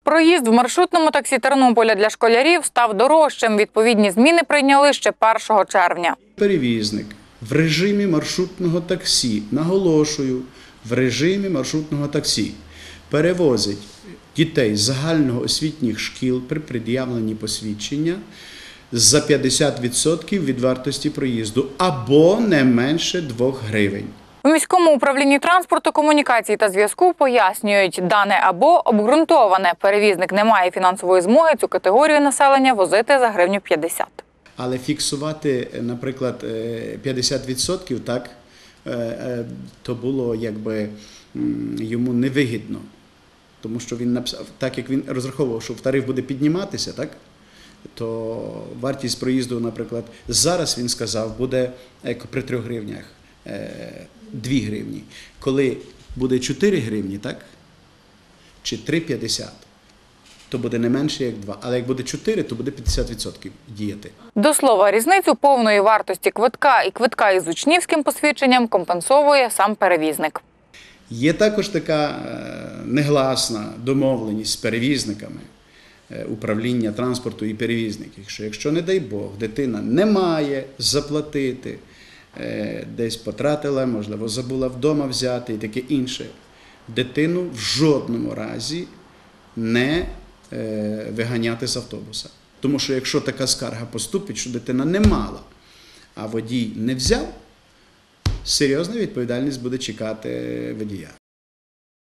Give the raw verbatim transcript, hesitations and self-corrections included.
Проїзд в маршрутному таксі Тернополя для школярів став дорожчим. Відповідні зміни прийняли ще першого червня. Перевізник в режимі маршрутного таксі, наголошую, в режимі маршрутного таксі перевозить дітей з загальноосвітніх шкіл при пред'явленні посвідчення за п'ятдесят відсотків від вартості проїзду або не менше двох гривень. У міському управлінні транспорту, комунікації та зв'язку пояснюють, дане або обґрунтоване. Перевізник не має фінансової змоги цю категорію населення возити за гривню п'ятдесят. Але фіксувати, наприклад, п'ятдесят відсотків, так, то було якби йому невигідно. Тому що він написав, так як він розраховував, що тариф буде підніматися, так, то вартість проїзду, наприклад, зараз він сказав, буде при трьох гривнях дві гривні. Коли буде чотири гривні, так, чи три п'ятдесят, то буде не менше, як два. Але як буде чотири, то буде п'ятдесят відсотків діяти. До слова, різницю повної вартості квитка і квитка із учнівським посвідченням компенсовує сам перевізник. Є також така негласна домовленість з перевізниками управління транспорту і перевізників, що якщо, не дай Бог, дитина не має заплатити, десь потратила, можливо, забула вдома взяти і таке інше, дитину в жодному разі не виганяти з автобуса. Тому що якщо така скарга поступить, що дитина не мала, а водій не взяв, серйозна відповідальність буде чекати водія.